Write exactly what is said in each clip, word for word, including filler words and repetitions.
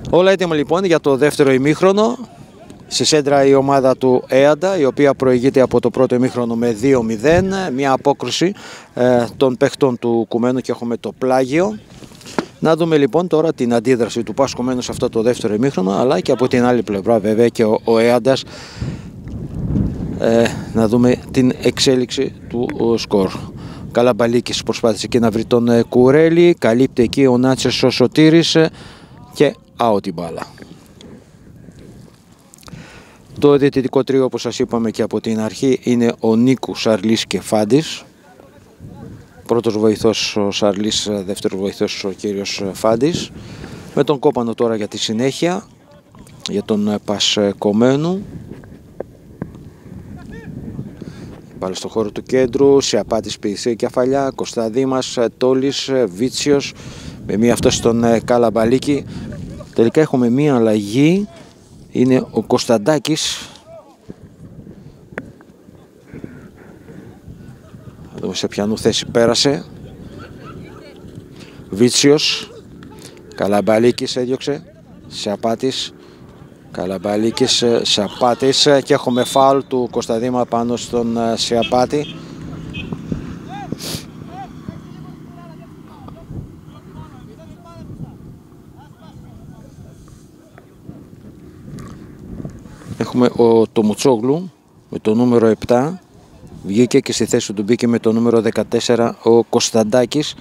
Όλα έτοιμα λοιπόν για το δεύτερο ημίχρονο. Στη σέντρα η ομάδα του Έαντα, η οποία προηγείται από το πρώτο ημίχρονο με δύο μηδέν. Μια απόκριση ε, των παίχτων του Κουμένου και έχουμε το πλάγιο. Να δούμε λοιπόν τώρα την αντίδραση του Πάσου Κουμένου σε αυτό το δεύτερο ημίχρονο, αλλά και από την άλλη πλευρά βέβαια και ο, ο Έαντας. Ε, να δούμε την εξέλιξη του ο, σκορ. Καλαμπαλίκης προσπάθησε και να βρει τον ε, Κουρέλη, καλύπτει εκεί ο Νάτσες ο Σωτήρης ε, και out η μπάλα. Το διαιτητικό τρίο, όπως σας είπαμε και από την αρχή, είναι ο Νίκου, Σαρλής και Φάντης. Πρώτος βοηθός ο Σαρλής, δεύτερος βοηθός ο κύριος Φάντης. Με τον Κόπανο τώρα για τη συνέχεια, για τον Πασκομένου. Πάλι στο χώρο του κέντρου, σε απάτης Πηδησία Κεφαλιά, Κωνσταντήμας, Τόλης, Βίτσιος, με μία αυτό στον Καλαμπαλίκη. Τελικά έχουμε μία αλλαγή, είναι ο Κωνσταντάκης. Θα δούμε σε ποιανού θέση πέρασε. Βίτσιος, Καλαμπαλίκης έδιωξε, σε απάτης. Καλαμπαλίκης, Σαπάτης και έχουμε φάουλ του Κωνσταντήμα πάνω στον Σαπάτη. Έχουμε ο Τομουτσόγλου με το νούμερο επτά, βγήκε και στη θέση του μπήκε με το νούμερο δεκατέσσερα ο Κωνσταντάκης.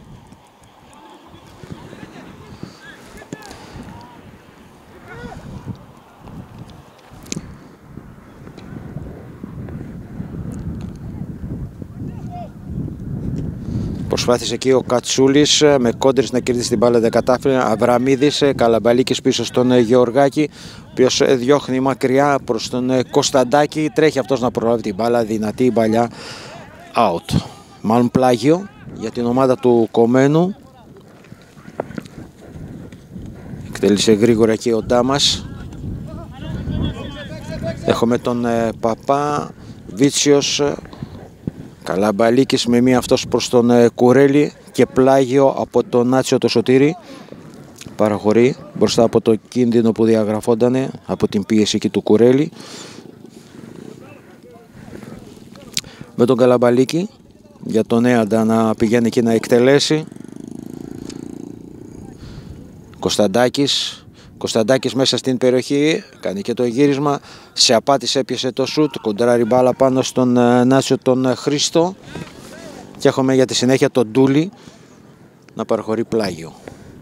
Προσπάθησε εκεί ο Κατσούλης με κόντρες να κερδίσει την μπάλα, δεν κατάφερε. Αβραμίδης, Καλαμπαλίκης πίσω στον Γεωργάκη, ο οποίος διώχνει μακριά προς τον Κωνσταντάκη. Τρέχει αυτός να προλάβει την μπάλα, δυνατή η μπαλιά, out. Μάλλον πλάγιο για την ομάδα του Κομμένου. Εκτέλησε γρήγορα εκεί ο Ντάμας. Έχουμε τον Παπά, Βίτσιος, Καλαμπαλίκης με μία αυτός προς τον ε, Κουρέλη και πλάγιο από τον Νάτσιο το Σωτήρη. Παραχωρεί μπροστά από το κίνδυνο που διαγραφόντανε από την πίεση εκεί του Κουρέλη. Με τον Καλαμπαλίκη για τον Έαντα να πηγαίνει εκεί να εκτελέσει. Κωνσταντάκης. Κωνσταντάκης μέσα στην περιοχή, κάνει και το γύρισμα, σε απάτης έπιασε το σουτ, κοντράρει μπάλα πάνω στον uh, Νάσιο τον uh, Χρήστο και έχουμε για τη συνέχεια τον Ντούλη να παραχωρεί πλάγιο.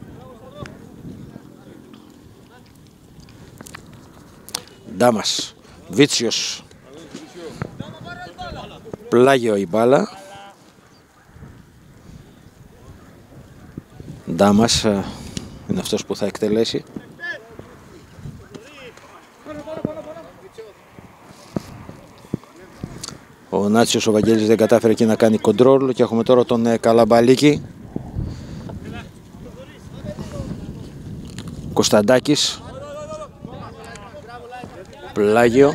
Ντάμας, Βίτσιος, πλάγιο η μπάλα. Ντάμας uh, είναι αυτός που θα εκτελέσει. Ο Νάτσιος ο Βαγγέλης δεν κατάφερε εκεί να κάνει κοντρόλ και έχουμε τώρα τον ε, Καλαμπαλίκη. Κωνσταντάκης. Πλάγιο.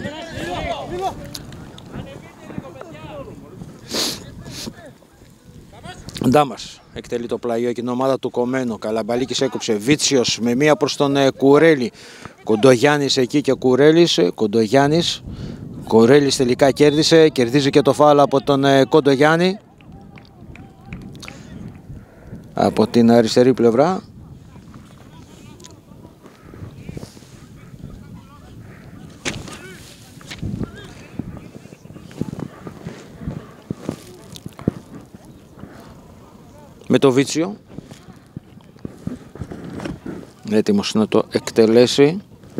Ντάμας εκτελεί το πλάγιο και την ομάδα του Κομμένου. Καλαμπαλίκης έκοψε. Βίτσιος με μία προς τον ε, Κουρέλη. Κοντογιάννης εκεί και Κουρέλης. Κοντογιάννης. Κουρέλης τελικά κέρδισε, κερδίζει και το φάουλ από τον ε, Κοντογιάννη από την αριστερή πλευρά. Με το Βίτσιο, έτοιμος να το εκτελέσει.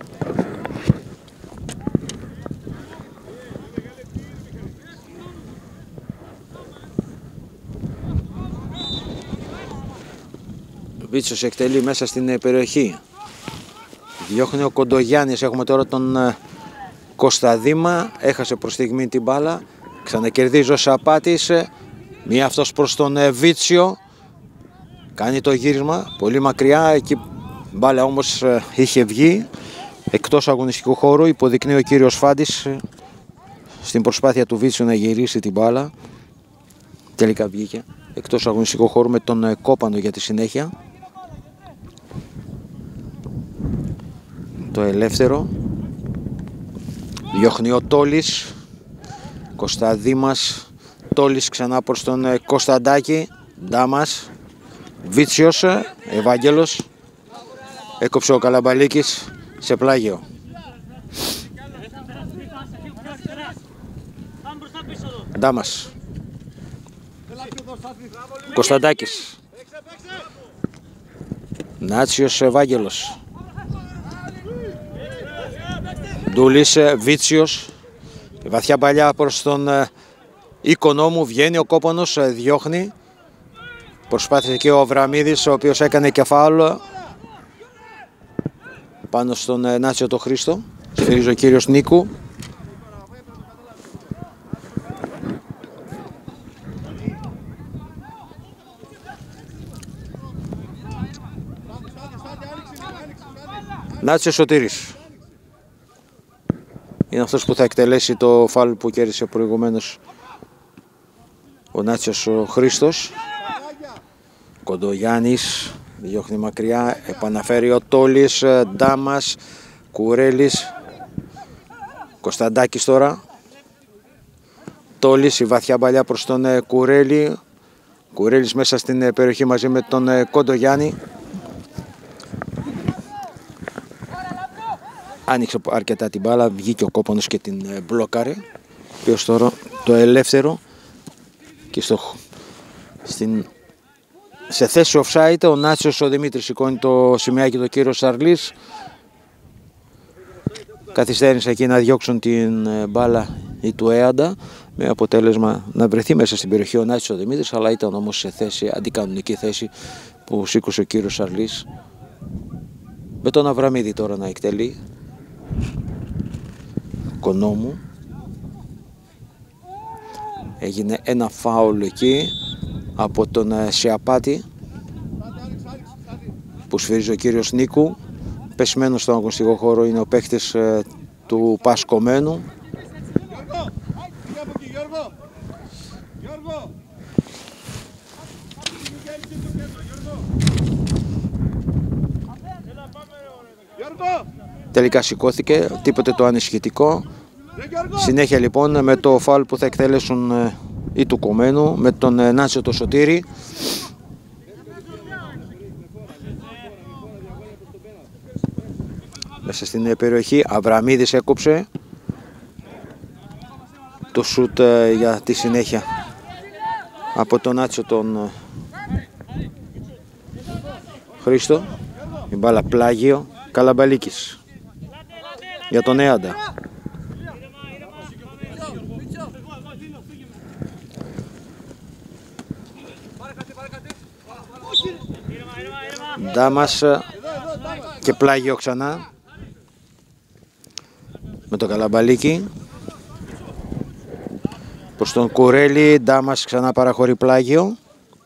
Βίτσιος εκτελεί μέσα στην περιοχή. Διώχνει ο Κοντογιάννης. Έχουμε τώρα τον Κωνσταντήμα. Έχασε προς στιγμή την μπάλα. Ξανακερδίζει ο Σαπάτης. Μία αυτός προς τον Βίτσιο. Κάνει το γύρισμα. Πολύ μακριά. Εκεί μπάλα όμως είχε βγει εκτός αγωνιστικού χώρου. Υποδεικνύει ο κύριος Φάντης στην προσπάθεια του Βίτσιου να γυρίσει την μπάλα. Τελικά βγήκε εκτός αγωνιστικού χώρου με τον Κόπανο για τη συνέχεια. το ελεύθερο. Διώχνει ο Τόλης. Κωνσταντήμας. Τόλης ξανά προς τον Κωνσταντάκη. Ντάμας. Βίτσιος. Ευάγγελος. Έκοψε ο Καλαμπαλίκης σε πλάγιο. Ντάμας. Κωνσταντάκης. Νάτσιος Ευάγγελος. Ντούλης Βίτσιος. Η βαθιά παλιά προς τον Οικονόμου. Βγαίνει ο Κόπανος, διώχνει. Προσπάθησε και ο Αβραμίδης, ο οποίος έκανε κεφάλαιο πάνω στον Νάτσιο το Χρήστο. Σφυρίζει ο κύριος Νίκου. Νάτσιο Σωτήρης. Είναι αυτός που θα εκτελέσει το φάουλ που κέρδισε προηγουμένως ο Νάτσιος ο Χρήστος. Κοντογιάννης διώχνει μακριά, επαναφέρει ο Τόλης, Ντάμας, Κουρέλης, Κωνσταντάκης τώρα. Τόλης, η βαθιά μπαλιά προς τον Κουρέλη. Κουρέλης μέσα στην περιοχή μαζί με τον Κοντογιάννη. Άνοιξε αρκετά την μπάλα, βγήκε ο Κόπανος και την μπλόκαρε. Ποιος τώρα το ελεύθερο και στο, στην, σε θέση offside ο Νάτσιος ο Δημήτρης σηκώνει το σημαίακι το κύριο Σαρλής. Καθυστέρησε εκεί να διώξουν την μπάλα ή του Έαντα με αποτέλεσμα να βρεθεί μέσα στην περιοχή ο Νάτσιος ο Δημήτρης, αλλά ήταν όμως σε θέση, αντικανονική θέση που σήκωσε ο κύριος Σαρλής με τον Αβραμίδη τώρα να εκτελεί. Οικονόμου. Έγινε ένα φάουλ εκεί από τον Σιαπάτη που σφυρίζει ο κύριος Νίκου. Πεσμένος στον αγωνιστικό χώρο είναι ο παίκτης του Πασκομένου. Τελικά σηκώθηκε, τίποτε το ανησυχητικό. Συνέχεια λοιπόν με το φάουλ που θα εκτέλεσουν οι του Κομμένου με τον Νάτσιο το Σωτήρη. Μέσα στην περιοχή Αβραμίδης έκοψε το σουτ για τη συνέχεια από τον Νάτσιο τον Χρήστο. Η μπάλα πλάγιο. Καλαμπαλίκης για τον Έαντα. Ντάμας και πλάγιο ξανά με το Καλαμπαλίκη προς τον Κουρέλη. Ντάμας ξανά παραχωρεί πλάγιο.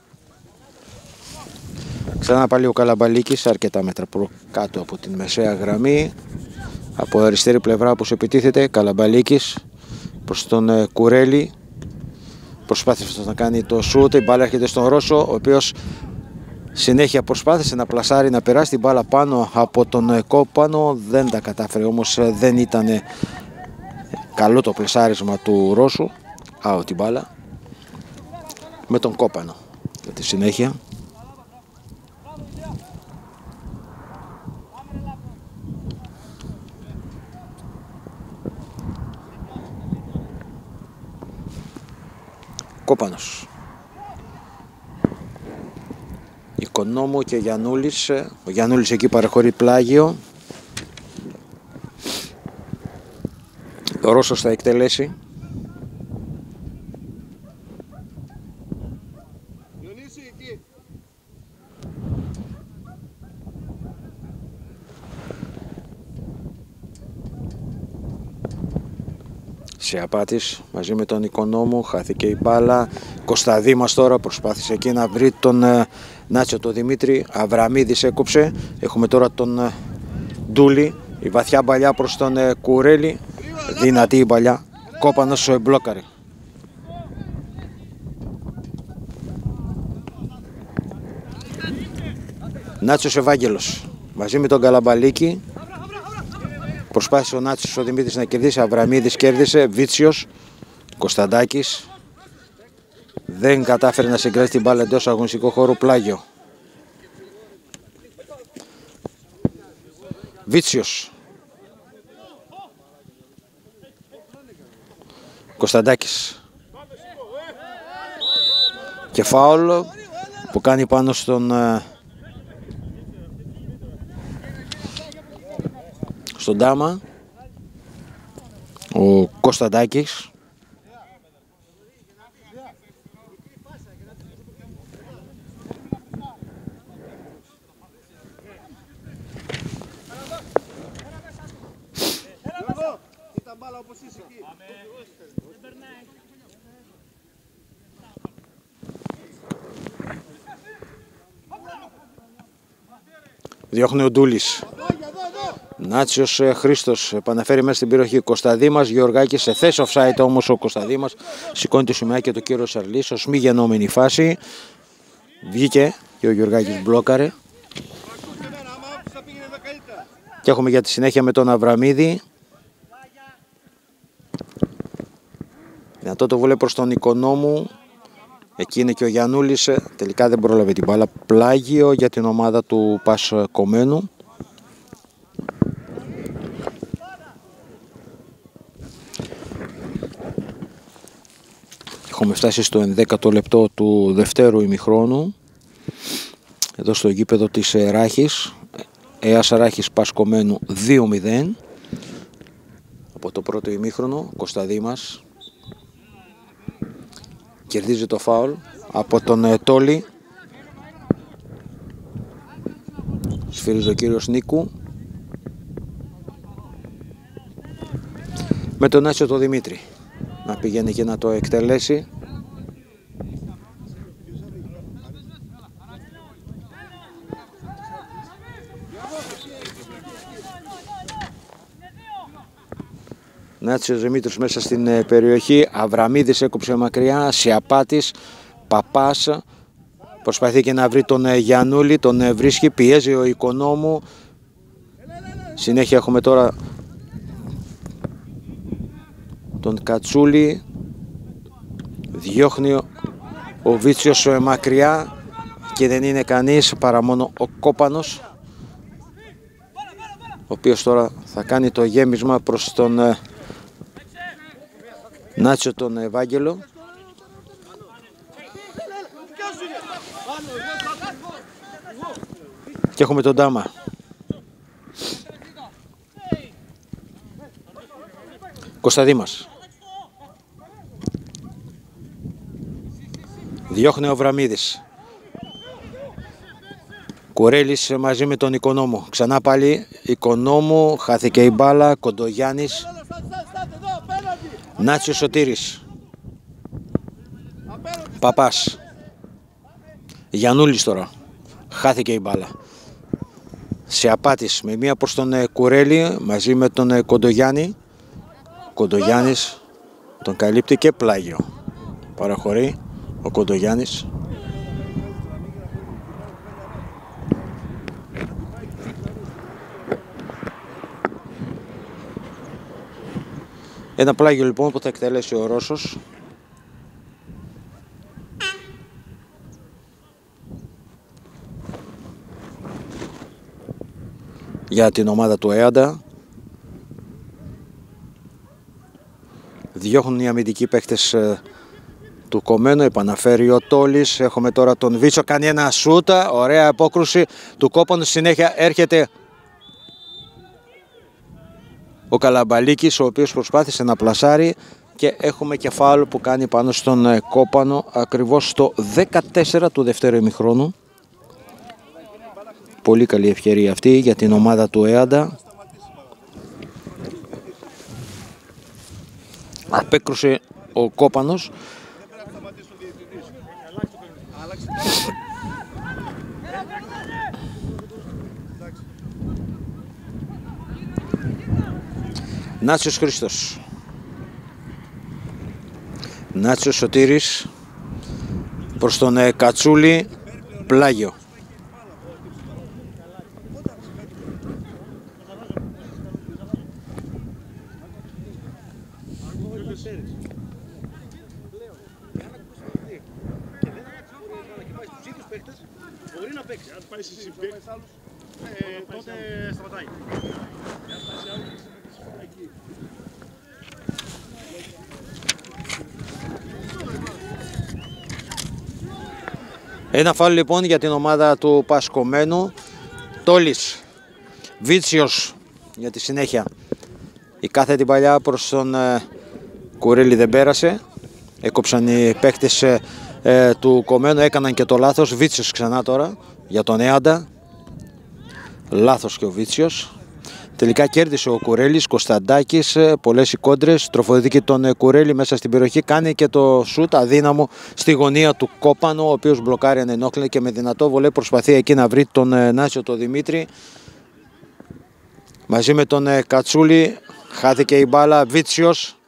Ξανά πάλι ο Καλαμπαλίκης αρκετά μέτρα προ κάτω από την μεσαία γραμμή. Από αριστερή πλευρά που επιτίθεται. Καλαμπαλίκης προς τον ε, Κουρέλη. Προσπάθησε να κάνει το σούτ. Η μπάλα έρχεται στον Ρώσο, ο οποίος συνέχεια προσπάθησε να πλασάρει, να περάσει την μπάλα πάνω από τον ε, Κόπανο. Δεν τα κατάφερε όμως, ε, δεν ήταν ε, καλό το πλασάρισμα του Ρώσου. Άω την μπάλα με τον Κόπανο για τη συνέχεια. Κόπανος. Οικονόμου και Γιαννούλης. Ο Γιαννούλης εκεί παραχωρεί πλάγιο. Ο Ρώσος θα εκτελέσει. Σιαπάτης μαζί με τον Οικονόμου, χάθηκε η μπάλα. Κωνσταντήμας τώρα προσπάθησε εκεί να βρει τον ε, Νάτσιο τον Δημήτρη. Αβραμίδης έκοψε. Έχουμε τώρα τον ε, Ντούλη. Η βαθιά μπαλιά προς τον ε, Κουρέλη. Δυνατή η μπαλιά. Κόπανος ε, μπλόκαρε. Νάτσιος Ευάγγελος μαζί με τον Καλαμπαλίκη. Προσπάθησε ο Νάτσιος ο Δημήτρης να κερδίσει. Αβραμίδης κέρδισε. Βίτσιος. Κωνσταντάκης. Δεν κατάφερε να συγκράσει την μπάλα εντός αγωνιστικού χώρου. Πλάγιο. Βίτσιος. Κωνσταντάκης. Και φάουλ που κάνει πάνω στον στον Ντάμα ο Κωνσταντάκης. Διώχνει ο Ντούλης. Νάτσιος Χρήστος επαναφέρει μέσα στην περιοχή. Κωνσταντήμας Γεωργάκης σε θέση offside όμως ο Κωνσταντήμας σηκώνει το σημαία και το κύριο Σαρλής ως μη γεννόμενη φάση. Βγήκε και ο Γεωργάκης μπλόκαρε. Και έχουμε για τη συνέχεια με τον Αβραμίδη. Δυνατό το βολέ προς τον Οικονόμου. Εκεί είναι και ο Γιαννούλης. Τελικά δεν πρόλαβε την μπάλα. Πλάγιο για την ομάδα του Πας Κομμένου. Έχουμε φτάσει στο ενδέκατο λεπτό του δευτέρου ημιχρόνου. Εδώ στο γήπεδο της Ράχης. ΕΑΣ Ράχης Πας Κομμένου δύο μηδέν. Από το πρώτο ημίχρονο. Κωνσταντήμας κερδίζει το φάουλ από τον Τόλι. Σφυρίζει ο κύριος Νίκου. Με τον Άσιο το Δημήτρη να πηγαίνει και να το εκτελέσει. Νάτσιος Δημήτρης μέσα στην περιοχή. Αβραμίδης έκοψε μακριά. Σιαπάτης. Παπάς. Προσπαθεί και να βρει τον Γιαννούλη. Τον βρίσκει. Πιέζει ο Οικονόμου. Συνέχεια έχουμε τώρα τον Κατσούλη. Διώχνει ο Βίτσιος μακριά. Και δεν είναι κανείς παρά μόνο ο Κόπανος, ο οποίος τώρα θα κάνει το γέμισμα προς τον Νάτσιο τον Ευάγγελο. Και έχουμε τον Ντάμα. Κωνσταντήμας. Διώχνει ο Αβραμίδης. Κουρέλης μαζί με τον Οικονόμου. Ξανά πάλι Οικονόμου. Χάθηκε η μπάλα. Κοντογιάννης. Νάτσιος Σωτήρης. Παπάς. Γιαννούλης τώρα. Χάθηκε η μπάλα. Σιαπάτης με μία προς τον Κουρέλη μαζί με τον Κοντογιάννη. Κοντογιάννης τον καλύπτει και πλάγιο. Παραχωρεί ο Κοντογιάννης. Ένα πλάγιο λοιπόν που θα εκτελέσει ο Ρώσος. Για την ομάδα του ΕΑΝΤΑ. Διώχνουν οι αμυντικοί παίκτες ε, του Κομμένου. Επαναφέρει ο Τόλης. Έχουμε τώρα τον Βίτσο. Κάνει ένα σούτα. Ωραία απόκρουση του Κόπανου. Συνέχεια έρχεται ο Καλαμπαλίκης, ο οποίος προσπάθησε να πλασάρει. Και έχουμε και φάουλ που κάνει πάνω στον ε, Κόπανο. Ακριβώς στο δεκατέσσερα του δευτέρου ημιχρόνου. Πολύ καλή ευκαιρία αυτή για την ομάδα του ΕΑΝΤΑ. Απέκρουσε ο Κόπανος. Νάτσιος Χρήστος. Νάτσιος Σωτήρης προς τον ε, Κατσούλη. Πλάγιο. Μπορεί να παίξει. Αν πάει σε συμπέκ, τότε σταματάει. Ένα φάουλ λοιπόν για την ομάδα του Πασκωμένου. Τόλης, Βίτσιος για τη συνέχεια. Η κάθετη παλιά προς τον ε, Κουρέλη δεν πέρασε. Έκοψαν οι παίκτες ε, ε, του Κομμένου, έκαναν και το λάθος. Βίτσιος ξανά τώρα για τον Έαντα. Λάθος και ο Βίτσιος. Τελικά κέρδισε ο Κουρέλης, Κωνσταντάκης, πολλές οι κόντρες, τροφοδοτεί τον Κουρέλη μέσα στην περιοχή, κάνει και το σούτ αδύναμο στη γωνία του Κόπανο, ο οποίος μπλοκάρει ανενόχλητα και με δυνατό βολέ προσπαθεί εκεί να βρει τον Νάσιο τον Δημήτρη. Μαζί με τον Κατσούλη, χάθηκε η μπάλα, Βίτσιος.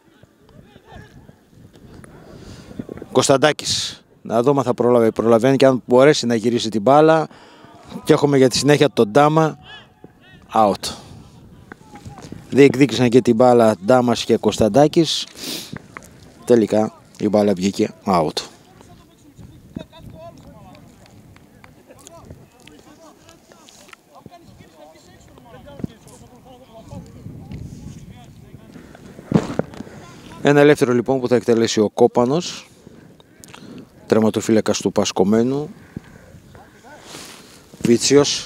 Κωνσταντάκης, να δούμε αν θα προλαβαίνει, προλαβαίνει και αν μπορέσει να γυρίσει την μπάλα. Και έχουμε για τη συνέχεια τον Ντάμα, out. Διεκδίκησαν και την μπάλα Ντάμας και Κωνσταντάκης. Τελικά η μπάλα βγήκε out. Ένα ελεύθερο λοιπόν που θα εκτελέσει ο Κόπανος, τερματοφύλακας του Πασκωμένου. Βίτσιος.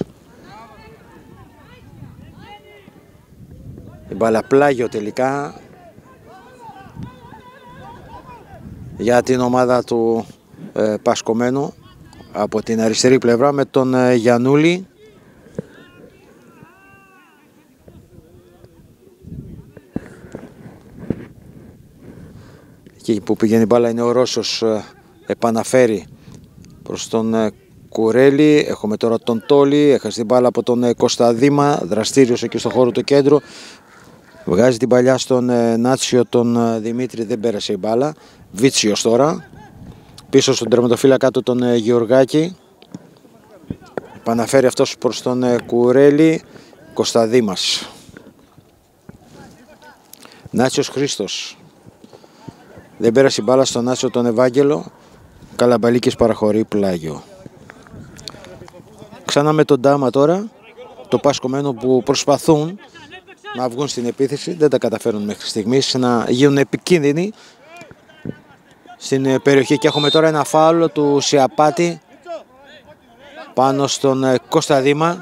Η μπάλα πλάγιο τελικά για την ομάδα του ε, Πασκωμένου από την αριστερή πλευρά με τον ε, Γιαννούλη. Εκεί που πηγαίνει η μπάλα είναι ο Ρώσος, ε, επαναφέρει προς τον ε, Κουρέλη. Έχουμε τώρα τον Τόλη, έχασε την μπάλα από τον ε, Κωνσταδήμα, δραστήριος εκεί στο χώρο του κέντρου. Βγάζει την παλιά στον ε, Νάτσιο τον ε, Δημήτρη, δεν πέρασε η μπάλα. Βίτσιος τώρα, πίσω στον τερματοφύλακα του τον ε, Γεωργάκη. Επαναφέρει αυτός προς τον ε, Κουρέλη, Κωνσταδήμας. Νάτσιος Χρήστος. Δεν πέρασε η μπάλα στον Νάτσιο τον Ευάγγελο. Καλαμπαλίκης παραχωρεί πλάγιο. Ξανά με τον Ντάμα τώρα, το Πασκωμένο που προσπαθούν να βγουν στην επίθεση, δεν τα καταφέρουν μέχρι στιγμής, να γίνουν επικίνδυνοι στην περιοχή. Και έχουμε τώρα ένα φάουλ του Σιαπάτη πάνω στον Κωνσταδήμα.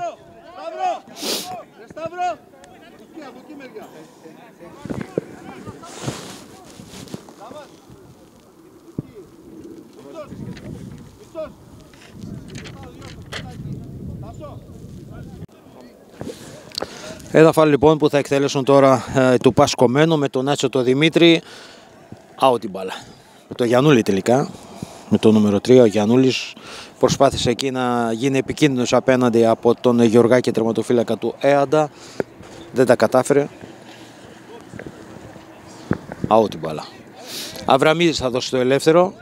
Ένα φάουλ λοιπόν που θα εκτελέσουν τώρα ε, του Πασκωμένου με τον Νάτσιο το Δημήτρη. Out την μπάλα. Με το Γιαννούλη τελικά. Με το νούμερο τρία ο Γιαννούλης προσπάθησε εκεί να γίνει επικίνδυνος απέναντι από τον Γεωργάκη, τερματοφύλακα του Έαντα. Δεν τα κατάφερε. Out την μπάλα. Αβραμίδης θα δώσει το ελεύθερο.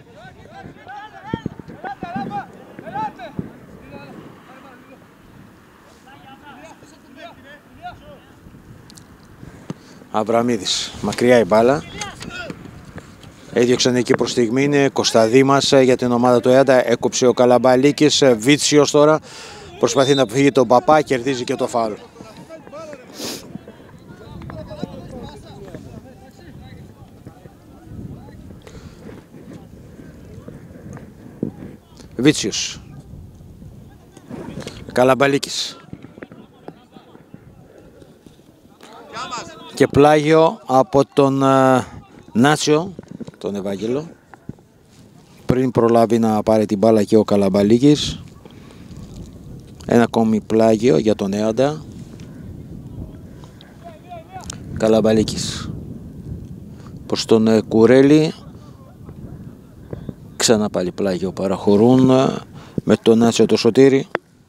Αβραμίδης, μακριά η μπάλα. Έδιωξαν εκεί προς στιγμή, είναι Κωνσταδήμας για την ομάδα του Έαντα. Έκοψε ο Καλαμπαλίκης, Βίτσιος τώρα προσπαθεί να φύγει τον Παπά, κερδίζει και το φάουλ. Βίτσιος, Καλαμπαλίκης και πλάγιο από τον uh, Νάτσιο, τον Ευάγγελο, πριν προλάβει να πάρει την μπάλα και ο Καλαμπαλίκης. Ένα ακόμη πλάγιο για τον Έαντα. Καλαμπαλίκης προς τον uh, Κουρέλη. Ξανά πάλι πλάγιο, παραχωρούν uh, με τον Νάτσιο το Σωτήρι.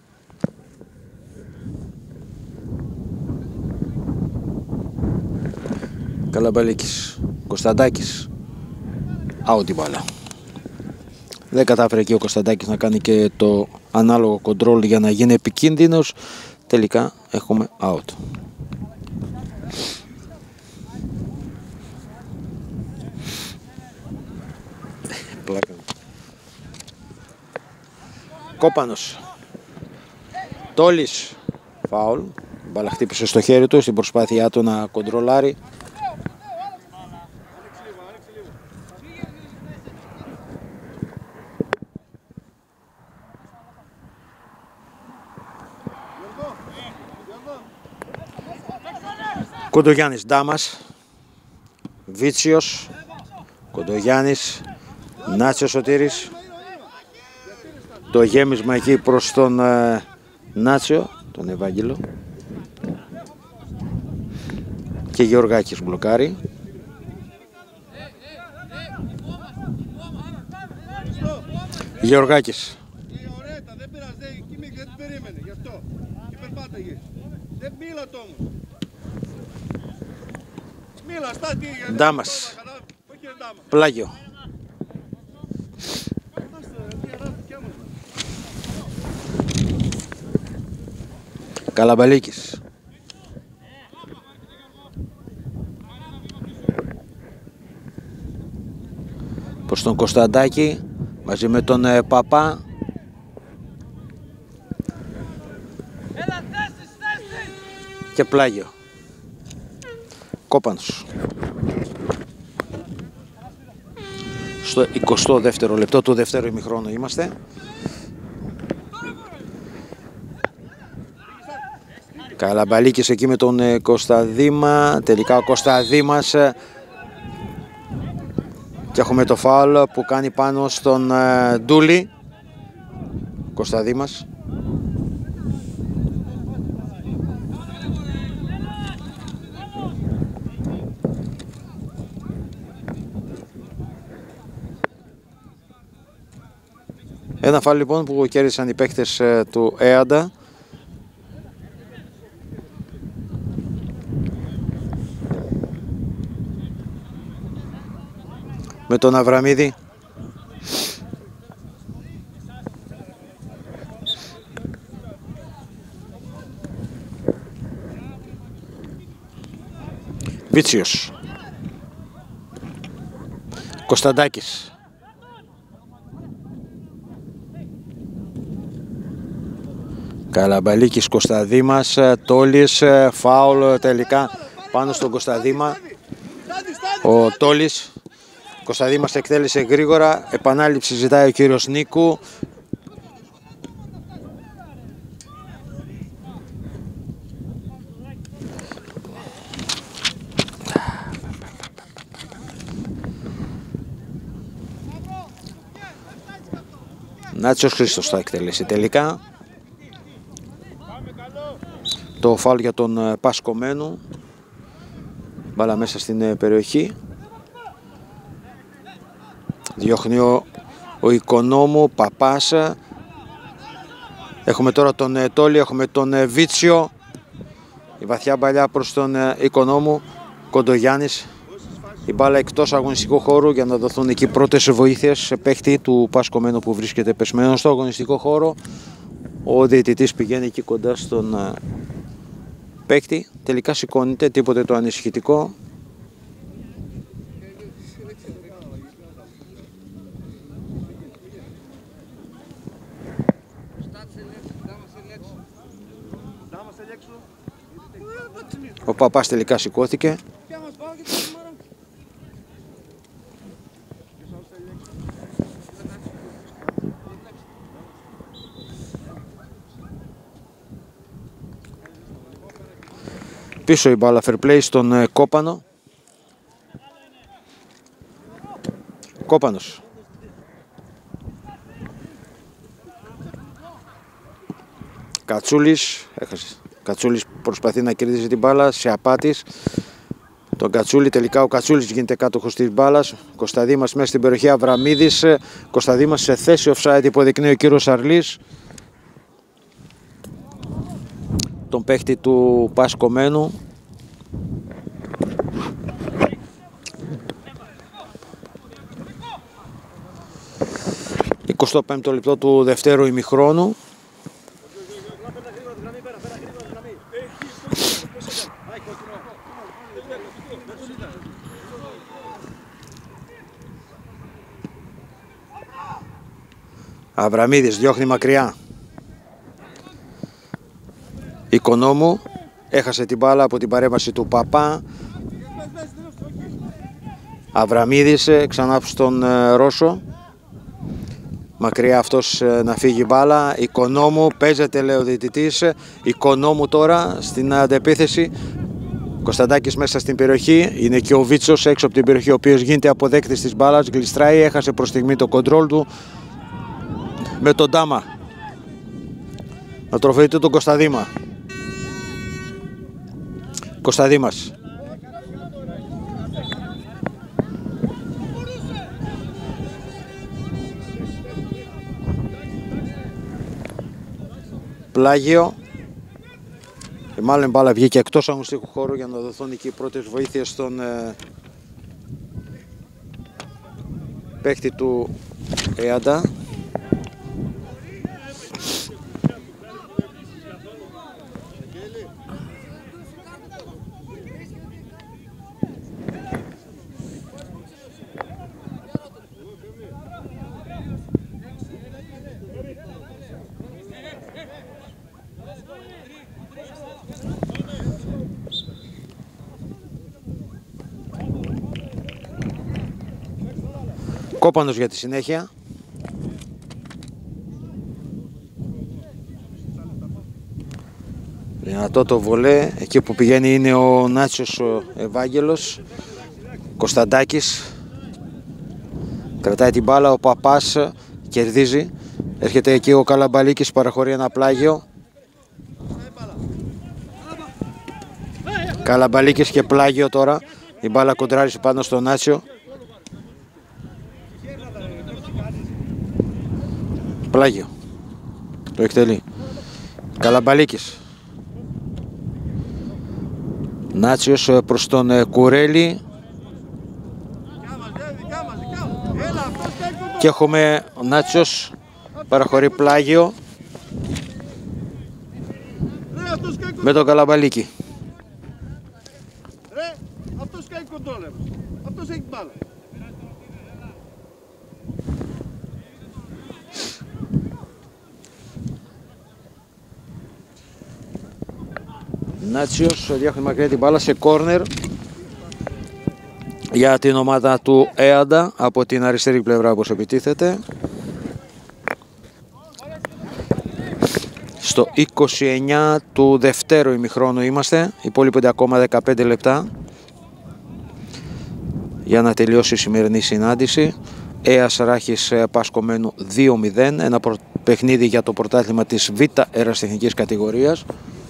Καλαμπαλίκης, Κωνσταντάκης, out την μπάλα. Δεν κατάφερε και ο Κωνσταντάκης να κάνει και το ανάλογο κοντρόλ για να γίνει επικίνδυνος. Τελικά έχουμε out. πλάκα. Κόπανος. Τόλης. Φάουλ. Μπάλα χτύπησε στο χέρι του στην προσπάθειά του να κοντρολάρει. Κοντογιάννης Ντάμας, Βίτσιος, Κοντογιάννης, Νάτσιο Σωτήρης. Το γέμισμα εκεί προς τον ε, Νάτσιο, τον Ευάγγελο. Και Γεωργάκης μπλοκάρει. Γεωργάκης. Ντάμας. Πλάγιο. Καλαμπαλίκης. Προς τον Κωνσταντάκη μαζί με τον ε, Παπά. Και πλάγιο. Κόπανος. Στο εικοστό δεύτερο λεπτό του δεύτερου ημιχρόνου είμαστε. Καλαμπαλίκης εκεί με τον ε, Κωνσταδήμα. Τελικά ο Κωνσταδήμας ε, και έχουμε το φάουλ που κάνει πάνω στον ε, Ντούλη. Κωνσταδήμας. Ένα φάουλ λοιπόν που κέρδισαν οι παίκτες ε, του ΕΑΝΤΑ. Με τον Αβραμίδη. Βίτσιος. Κωνσταντάκης. Καλαμπαλίκης, Κωνσταδήμας, Τόλης, φάουλ τελικά πάνω στον Κωνσταδήμα. Ο Τόλης. Κωνσταδήμας εκτέλεσε γρήγορα. Επανάληψη ζητάει ο κύριος Νίκου. Νάτσιος Χρήστος θα εκτελέσει τελικά. Το φάουλ για τον Πασκομένου. Μπάλα μέσα στην περιοχή. Διώχνει ο, ο Οικονόμου, Παπάς. Έχουμε τώρα τον Τόλι, έχουμε τον Βίτσιο. Η βαθιά μπαλιά προς τον Οικονόμου. Κοντογιάννης. Η μπάλα εκτός αγωνιστικού χώρου για να δοθούν εκεί πρώτες βοήθειες σε παίχτη του Πασκομένου που βρίσκεται πεσμένο στο αγωνιστικό χώρο. Ο διαιτητής πηγαίνει εκεί κοντά στον παίκτη. Τελικά σηκώνεται, τίποτε το ανησυχητικό. Ο Παπάς τελικά σηκώθηκε. Πίσω η μπάλα, fair play στον ε, Κόπανο. Κόπανος. Κατσούλης. Έχασε. Κατσούλης προσπαθεί να κερδίσει την μπάλα σε απάτης. Τον Κατσούλη, τελικά ο Κατσούλης γίνεται κάτοχος της μπάλας. Κωνσταδήμας μέσα στην περιοχή, Αβραμίδης. Κωνσταδήμας σε θέση offside, υποδεικνύει ο κύριος Αρλής. Τον παίχτη του Πασκομένου. εικοστό πέμπτο λεπτό του δευτέρου ημιχρόνου. Αβραμίδης διώχνει μακριά. Οικονόμου έχασε την μπάλα από την παρέμβαση του Παπά. Αβραμίδης ξανά στον Ρώσο. Μακριά αυτός να φύγει μπάλα. Οικονόμου, παίζεται λέει ο διαιτητής. Οικονόμου τώρα στην αντεπίθεση. Κωνσταντάκης μέσα στην περιοχή. Είναι και ο Βίτσος έξω από την περιοχή, ο οποίος γίνεται αποδέκτης της μπάλας. Γλιστράει, έχασε προς στιγμή το κοντρόλ του με τον Τάμα. Να τροφοδοτεί τον Κωνσταντίμα. Κωνσταντίμας. Πλάγιο. Και μάλλον μπάλα βγήκε εκτός αγωνιστικού χώρου για να δοθούν εκεί οι πρώτες βοήθειες στον ε, παίκτη του Έαντα. Κόπανος για τη συνέχεια. Δυνατό το βολέ. Εκεί που πηγαίνει είναι ο Νάτσιος ο Ευάγγελος. Κωνσταντάκης. Κρατάει την μπάλα. Ο Παπάς κερδίζει. Έρχεται εκεί ο Καλαμπαλίκης, παραχωρεί ένα πλάγιο. Καλαμπαλίκης και πλάγιο τώρα. Η μπάλα κοντράρισε πάνω στο Νάτσιο. Πλάγιο. Το εκτελεί. Καλαμπαλίκης. Νάτσιος προς τον Κουρέλη. Και έχουμε ο Νάτσιος παραχωρεί πλάγιο με τον Καλαμπαλίκη. Αυτός κάνει κοντρόλ. Αυτός έχει μπάλα. Νάτσιος διώχνει μακριά την μπάλα σε κόρνερ για την ομάδα του Έαντα από την αριστερή πλευρά όπως επιτίθεται. Στο είκοσι εννιά του δευτέρου ημιχρόνου είμαστε, υπόλοιπονται ακόμα δεκαπέντε λεπτά για να τελειώσει η σημερινή συνάντηση. Αίας Ράχης Πασκομένου δύο μηδέν, ένα παιχνίδι για το πρωτάθλημα της Β' ερασιτεχνικής κατηγορίας.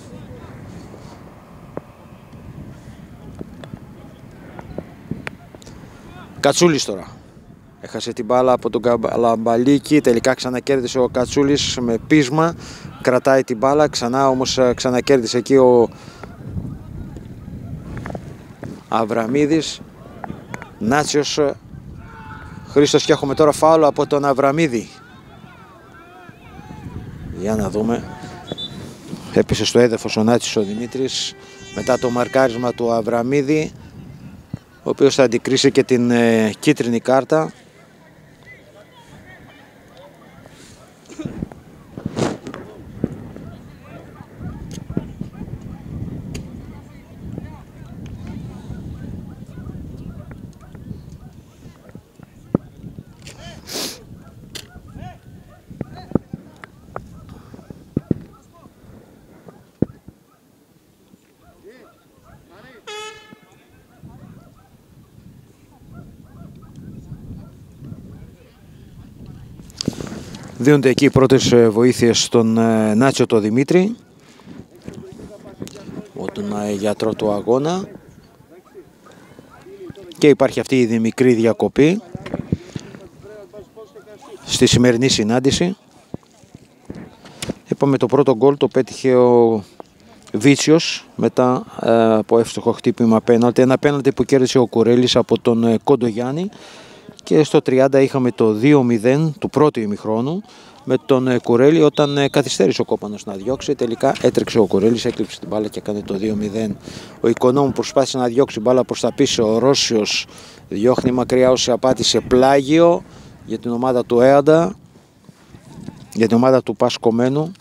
Κατσούλης τώρα. Έχασε την μπάλα από τον Καλαμπαλίκη, τελικά ξανακέρδισε ο Κατσούλης με πείσμα. Κρατάει την μπάλα, ξανά όμως ξανακέρδισε εκεί ο Αβραμίδης. Νάτσιος, Χρήστος, και έχουμε τώρα φάουλο από τον Αβραμίδη. Για να δούμε. Έπεσε στο έδαφος ο Νάτσιος ο Δημήτρης μετά το μαρκάρισμα του Αβραμίδη, ο οποίος θα αντικρίσει και την ε, κίτρινη κάρτα. Δίνονται εκεί οι πρώτες βοήθειες στον Νάτσιο το Δημήτρη, τον γιατρό του αγώνα, και υπάρχει αυτή η μικρή διακοπή στη σημερινή συνάντηση. Είπαμε το πρώτο γκολ το πέτυχε ο Βίτσιος μετά από εύστοχο χτύπημα πέναλτι, ένα πέναλτι που κέρδισε ο Κουρέλης από τον Κοντογιάννη. Και στο τριάντα είχαμε το δύο μηδέν του πρώτου ημιχρόνου με τον Κουρέλη, όταν καθυστέρησε ο Κόπανος να διώξει. Τελικά έτρεξε ο Κουρέλης, έκλειψε την μπάλα και έκανε το δύο μηδέν. Ο Οικονόμου προσπάθησε να διώξει μπάλα προς τα πίσω. Ο Ρώσιος διώχνει μακριά όσοι απάτησε πλάγιο για την ομάδα του Έαντα. για την ομάδα του Πασκομένου.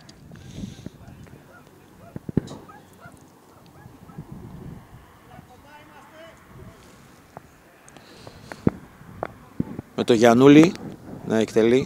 Με το Γιαννούλη να εκτελεί.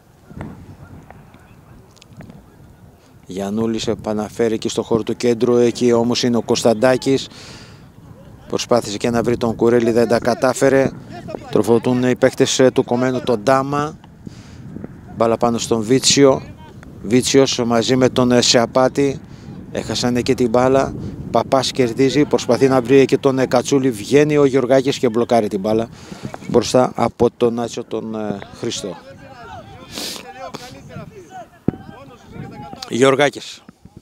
Γιαννούλης επαναφέρει εκεί στο χώρο του κέντρου, εκεί όμως είναι ο Κωνσταντάκης. Προσπάθησε και να βρει τον Κουρέλη, δεν τα κατάφερε. Τροφοδοτούν οι παίκτες του Κομμένου τον Ντάμα. Μπάλα πάνω στον Βίτσιο. Βίτσιος μαζί με τον Σεαπάτη. Έχασαν και την μπάλα. Παπάς κερδίζει, προσπαθεί να βρει και τον Κατσούλη. Βγαίνει ο Γεωργάκης και μπλοκάρει την μπάλα μπροστά από τον Νάτσιο τον Χριστό. Γεωργάκης.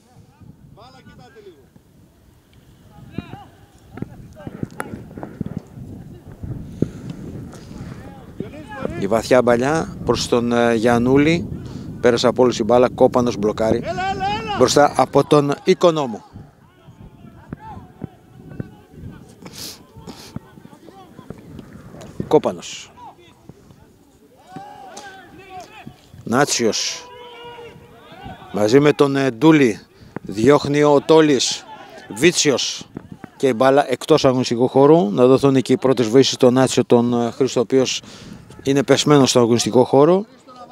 Η βαθιά μπαλιά προς τον Γιαννούλη. Πέρασε από όλους η μπάλα, Κόπανος μπλοκάρει μπροστά από τον Οικονόμου. Κόπανος. Νάτσιος. Μαζί με τον Ντούλη διώχνει ο Τόλης. Βίτσιος. Και η μπάλα εκτός αγωνιστικού χώρου. Να δοθούν και οι πρώτες βοήσεις στον Νάτσιο τον Χρήστο, ο οποίος είναι πεσμένος στον αγωνιστικό χώρο.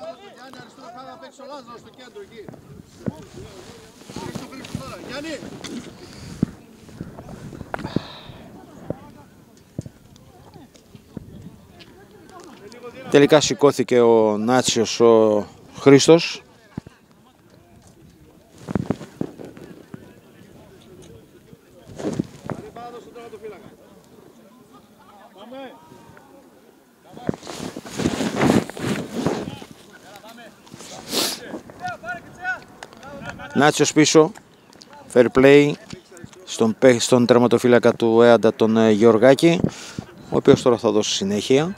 Τελικά σηκώθηκε ο Νάτσιος ο Χρήστος. Νάτσιος πίσω, fair play στον, στον τερματοφύλακα του Έαντα τον Γεωργάκη, ο οποίος τώρα θα δώσει συνέχεια.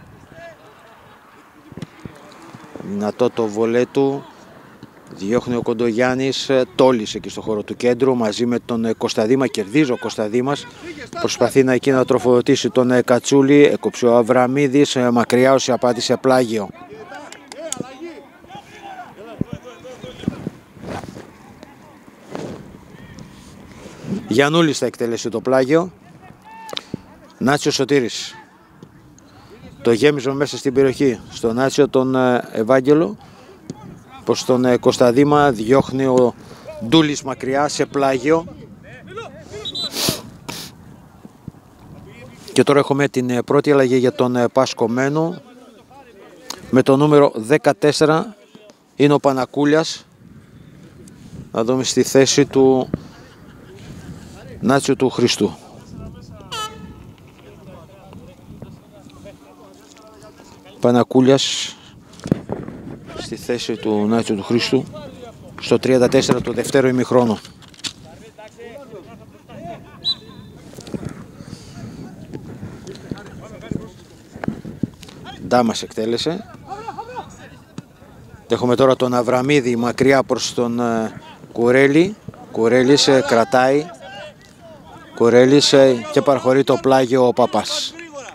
Δυνατό το βολέ του, διώχνει ο Κοντογιάννης, Τόλης εκεί στο χώρο του κέντρου μαζί με τον Κωνσταντήμα, κερδίζει ο Κωνσταντήμας, προσπαθεί να εκεί να τροφοδοτήσει τον Κατσούλη, έκοψε ο Αβραμίδης, μακριά ο Σιαπάτης σε πλάγιο. Γιαννούλης θα εκτελέσει το πλάγιο. Νάτσιο Σωτήρης. Το γέμιζο μέσα στην περιοχή. Στον Νάτσιο τον Ευάγγελο. Προς τον Κωνσταντήμα διώχνει ο Ντούλης μακριά σε πλάγιο. Και τώρα έχουμε την πρώτη αλλαγή για τον Πασκομένο. Με το νούμερο δεκατέσσερα είναι ο Πανακούλιας. Να δούμε στη θέση του Νάτσιο του Χριστού. Πανακούλιας στη θέση του Νάτσιο του Χριστού στο τριάντα τέσσερα του δευτέρου ημιχρόνου. Ντάμας εκτέλεσε. Έχουμε τώρα τον Αβραμίδη μακριά προς τον Κουρέλη. Κουρέλης κρατάει. Κουρέλης και παραχωρεί το πλάγιο ο Παπάς.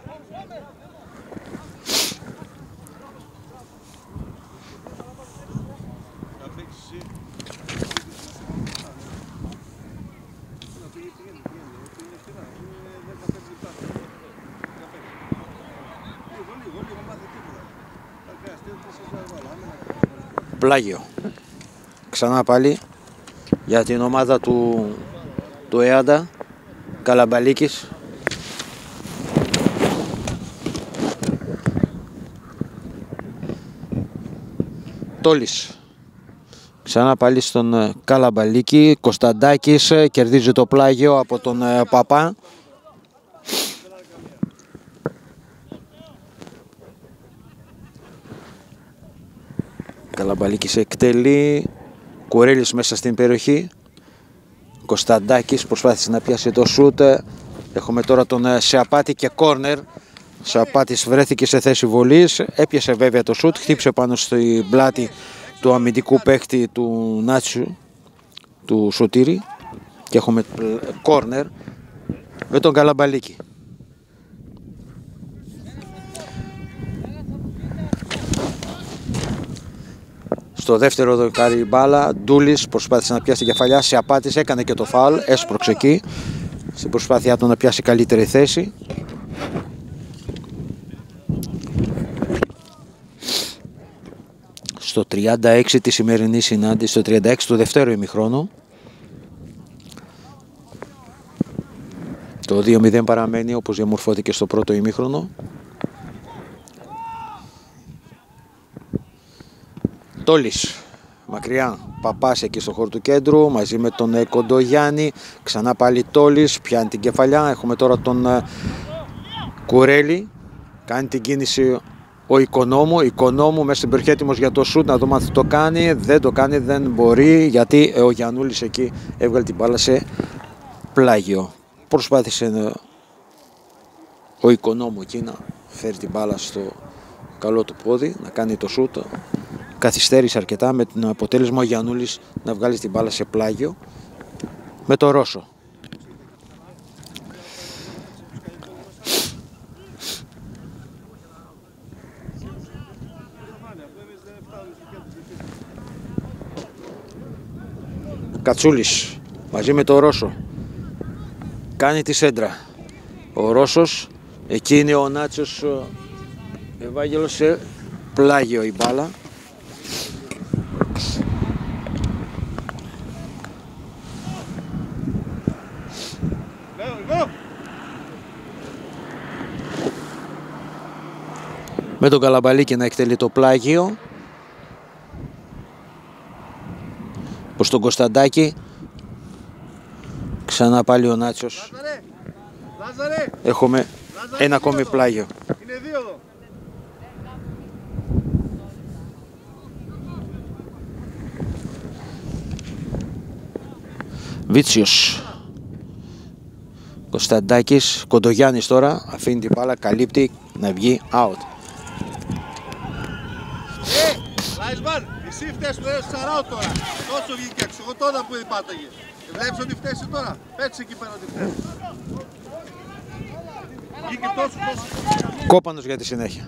Πλάγιο. Ξανά πάλι για την ομάδα του, του Έαντα. Καλαμπαλίκης. Τόλης. Ξανά πάλι στον Καλαμπαλίκη. Κωνσταντάκης κερδίζει το πλάγιο από τον Παπά. Καλαμπαλίκης εκτελεί. Κουρέλης μέσα στην περιοχή. Κωνσταντάκης προσπάθησε να πιάσει το σούτ. Έχουμε τώρα τον Σεαπάτη και κόρνερ. Σεαπάτης βρέθηκε σε θέση βολής. Έπιασε βέβαια το σούτ. Χτύπησε πάνω στην πλάτη του αμυντικού παίχτη του Νάτσιου, του Σωτήρη. Και έχουμε κόρνερ με τον Καλαμπαλίκη. Στο δεύτερο δοκάρι η μπάλα, Ντούλης προσπάθησε να πιάσει την κεφαλιά, σε απάτησε, έκανε και το φάουλ, έσπρωξε εκεί στην προσπάθειά του να πιάσει καλύτερη θέση. Στο τριάντα έξι τη σημερινή συνάντηση, στο τριάντα έξι του δευτέρου ημιχρόνου. Το δύο μηδέν παραμένει όπως διαμορφώθηκε στο πρώτο ημίχρονο. Τόλης, μακριά, Παπάς εκεί στο χώρο του κέντρου μαζί με τον Κοντογιάννη. Ξανά πάλι Τόλης, πιάνει την κεφαλιά. Έχουμε τώρα τον Κουρέλη, κάνει την κίνηση ο Οικονόμου. Οικονόμου μέσα στην περιοχή έτοιμος για το σουτ, να δούμε αν το κάνει. Δεν το κάνει, δεν μπορεί, γιατί ο Γιαννούλης εκεί έβγαλε την μπάλα σε πλάγιο. Προσπάθησε ο Οικονόμου εκεί να φέρει την μπάλα στο καλό του πόδι, να κάνει το σουτ. Καθυστέρησε αρκετά, με την αποτέλεσμα ο Γιαννούλης να βγάλει την μπάλα σε πλάγιο με το Ρώσο. Κατσούλης μαζί με το Ρώσο κάνει τη σέντρα. Ο Ρώσος, εκεί είναι ο Νάτσος Ευάγγελος, σε πλάγιο η μπάλα. Με τον Καλαμπαλίκη να εκτελεί το πλάγιο. Προς τον Κωνσταντάκη. Ξανά πάλι ο Νάτσος. Έχουμε ένα ακόμη πλάγιο. Είναι δύο εδώ. Βίτσιος. Κωνσταντάκης, Κοντογιάννης τώρα αφήνει την μπάλα, καλύπτει, να βγει out. Ε, Λάισμαν, εσύ φταίς το σαρά τώρα. Τόσο βγήκε έξω, εγώ τώρα που πάταγε. Βλέπεις ότι φταίς τώρα, παίξε εκεί πέρα ότι φταίς. Βγήκε τόσο, τόσο. Κόπανος για τη συνέχεια.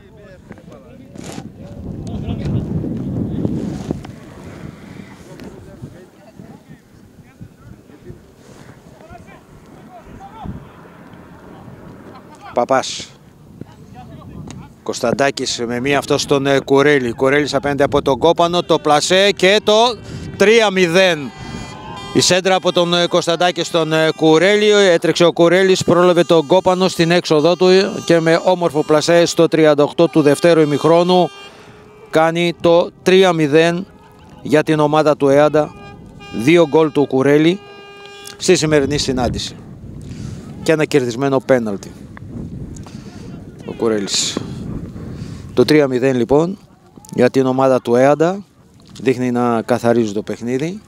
Παπάς. Κωνσταντάκης με μία αυτό στον Κουρέλη. Κουρέλης απέναντι από τον Κόπανο, το πλασέ και το τρία μηδέν. Η σέντρα από τον Κωνσταντάκη στον Κουρέλη. Έτρεξε ο Κουρέλης, πρόλαβε τον Κόπανο στην έξοδό του και με όμορφο πλασέ στο τριάντα οκτώ του δευτέρου ημιχρόνου κάνει το τρία μηδέν για την ομάδα του ΕΑΝΤΑ. Δύο γκολ του Κουρέλη στη σημερινή συνάντηση. Και ένα κερδισμένο πέναλτι. Ο Κουρέλης. Το τρία μηδέν λοιπόν για την ομάδα του ΕΑΝΤΑ. Δείχνει να καθαρίζει το παιχνίδι.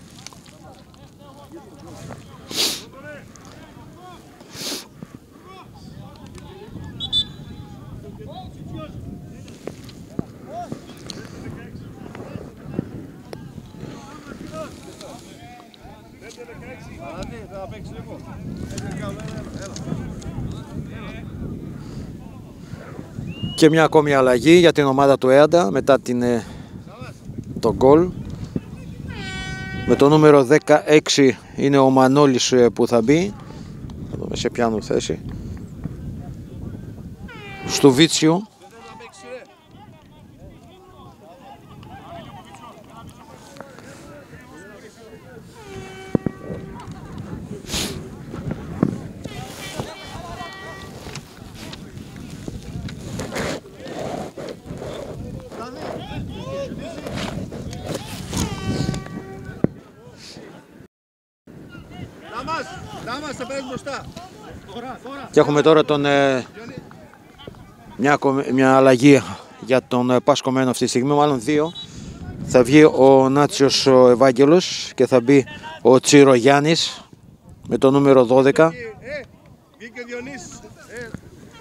Και μια ακόμη αλλαγή για την ομάδα του ΕΑΝΤΑ μετά την, το γκολ. Με το νούμερο δεκαέξι είναι ο Μανώλης που θα μπει. Θα δούμε σε ποιανού θέση. Στο Βίτσιο. Και έχουμε τώρα τον, ε, μια, μια αλλαγή για τον ε, Πασκομένο αυτή τη στιγμή, μάλλον δύο. Θα βγει ο Νάτσιος ο Ευάγγελος και θα μπει ο Τσιρογιάννης με το νούμερο δώδεκα. Ε, βγήκε Διονύσης. Ε.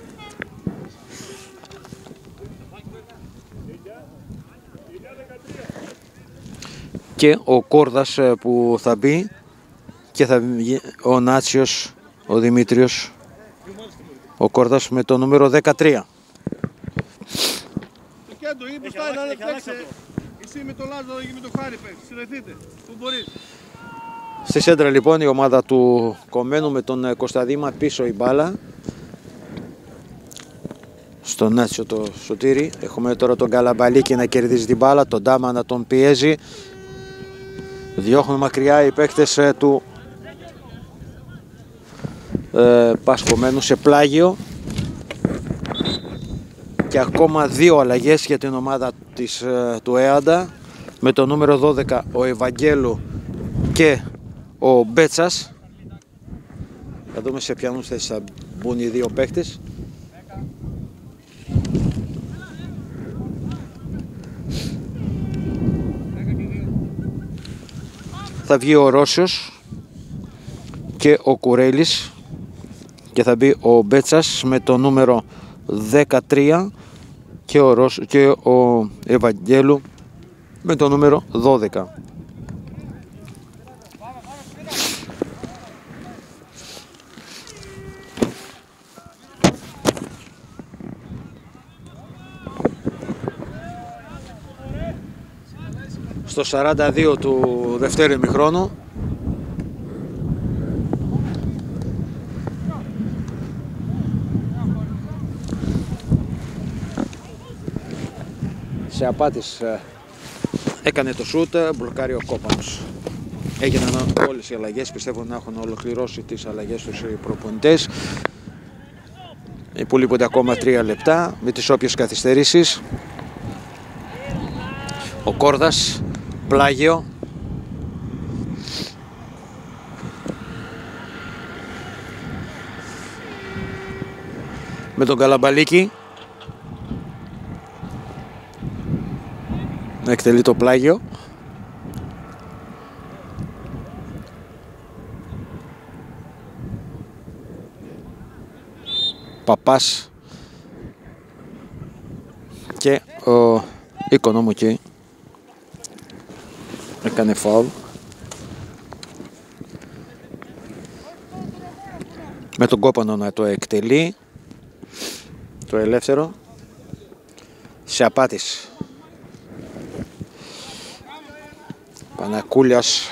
Και ο Κόρδας που θα μπει και θα βγει ο Νάτσιος, ο Δημήτριος, ο Κόρδας με το νούμερο δεκατρία. Το κέντρο ή μπροστά να φτιάξει. Εσύ εσύ με τον Λάζαρο και με τον Χάρη παίξεις. Συνεχίστε. Πού μπορείς. Στη σέντρα λοιπόν η ομάδα του Κομμένου με τον Κωνσταντίμα πίσω η μπάλα. Στον Νάτσιο το Σωτήρι. Έχουμε τώρα τον Καλαμπαλίκη να κερδίζει την μπάλα. Τον Ντάμα να τον πιέζει. Διώχνουν μακριά οι παίκτες του ε, Πασχομένου σε πλάγιο. Και ακόμα δύο αλλαγές για την ομάδα της, του Έαντα. Με το νούμερο δώδεκα ο Ευαγγέλου και ο Μπέτσας. Θα δούμε σε ποιανούς θέσεις θα μπουν οι δύο παίκτες. Θα βγει ο Ρώσιος και ο Κουρέλης και θα μπει ο Μπέτσας με το νούμερο δεκατρία και ο, Ρώσ, και ο Ευαγγέλου με το νούμερο δώδεκα. Στο σαράντα δύο του δευτέρου ημιχρόνου σε απάτης έκανε το σούτ, μπλοκάρει ο Κόπανος. Έγιναν όλες οι αλλαγές, πιστεύω να έχουν ολοκληρώσει τις αλλαγές τους οι προπονητές. Υπολείπονται ακόμα τρία λεπτά με τις όποιες καθυστερήσεις. Ο Κόρδας, πλάγιο. Με τον Καλαμπαλίκη. Να εκτελεί το πλάγιο. Παπάς και ο Οικονόμου εκεί έκανε φάουλ. Με τον Κόπανο να το εκτελεί το ελεύθερο σε απάτης. Πανακούλιας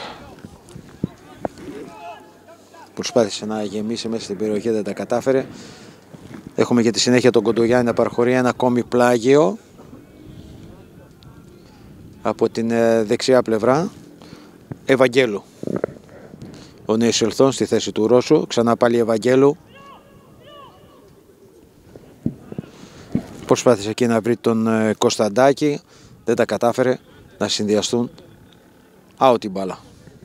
προσπάθησε να γεμίσει μέσα στην περιοχή, δεν τα κατάφερε. Έχουμε και τη συνέχεια τον Κοντογιάννη να παραχωρεί ένα ακόμη πλάγιο από την δεξιά πλευρά. Ευαγγέλου, ο νέος Ελθόν στη θέση του Ρώσου. Ξανά πάλι Ευαγγέλου. Προσπάθησε εκεί να βρει τον Κωνσταντάκη, δεν τα κατάφερε να συνδυαστούν. Out η μπάλα.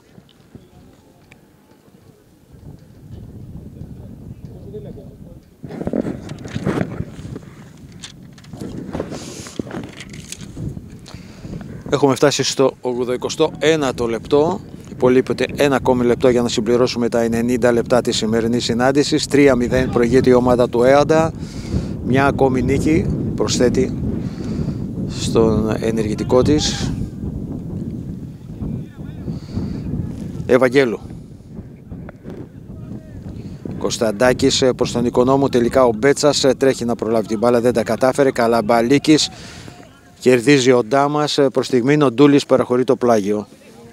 Έχουμε φτάσει στο ογδοηκοστό ένατο λεπτό. Υπολείπεται ένα ακόμη λεπτό για να συμπληρώσουμε τα ενενήντα λεπτά της σημερινής συνάντησης. τρία μηδέν προηγείται η ομάδα του Έαντα. Μια ακόμη νίκη προσθέτει στον ενεργητικό της. Ευαγγέλου. Κωνσταντάκης προς τον Οικονόμου. Τελικά ο Μπέτσας τρέχει να προλάβει την μπάλα, δεν τα κατάφερε. Καλαμπαλίκης. Κερδίζει ο Ντάμας. Προς στιγμήν ο Ντούλης παραχωρεί το πλάγιο.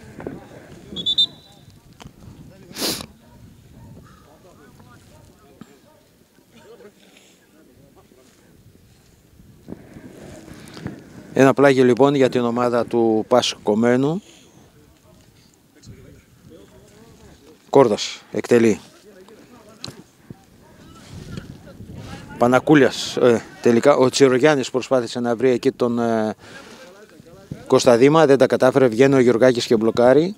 Ένα πλάγιο λοιπόν για την ομάδα του Πασχομένου. Κόρδας εκτελεί. Πανακούλιας. Ε, τελικά ο Τσιρογιάννης προσπάθησε να βρει εκεί τον ε, Κωνσταντίμα. Δεν τα κατάφερε. Βγαίνει ο Γιωργάκης και μπλοκάρει.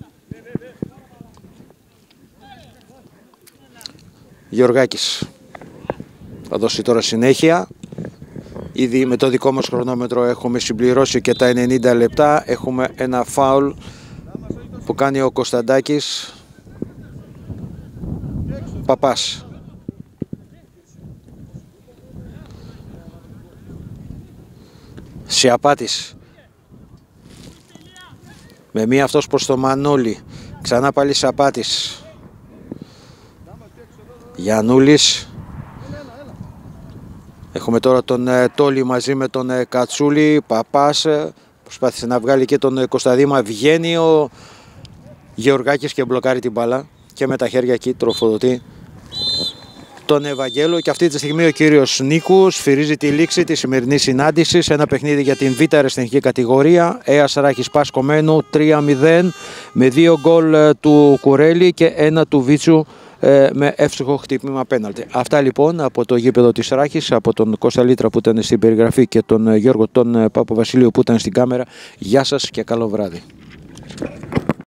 Γιωργάκης θα δώσει τώρα συνέχεια. Ήδη με το δικό μας χρονόμετρο έχουμε συμπληρώσει και τα ενενήντα λεπτά. Έχουμε ένα φάουλ που κάνει ο Κωνσταντάκης. Παπάς. Σε απάτης. Με μία αυτός προς το Μανώλη. Ξανά πάλι σε απάτης. Γιαννούλης. Έχουμε τώρα τον ε, Τόλι μαζί με τον ε, Κατσούλη. Παπάς. Ε, Προσπάθησε να βγάλει και τον Κωνσταντίμα. Βγαίνει ο Γεωργάκης και μπλοκάρει την μπάλα. Και με τα χέρια εκεί τροφοδοτεί τον Ευαγγέλο. Και αυτή τη στιγμή ο κύριος Νίκου σφυρίζει τη λήξη της σημερινής συνάντησης. Ένα παιχνίδι για την Β' αριστερική κατηγορία. ΕΑΣ Ράχης Πας Κομμένου τρία μηδέν με δύο γκολ του Κουρέλη και ένα του Βίτσου με εύστοχο χτύπημα πέναλτι. Αυτά λοιπόν από το γήπεδο της Ράχης, από τον Κώστα Λίτρα που ήταν στην περιγραφή και τον Γιώργο τον Παπαβασίλειο που ήταν στην κάμερα. Γεια σας και καλό βράδυ.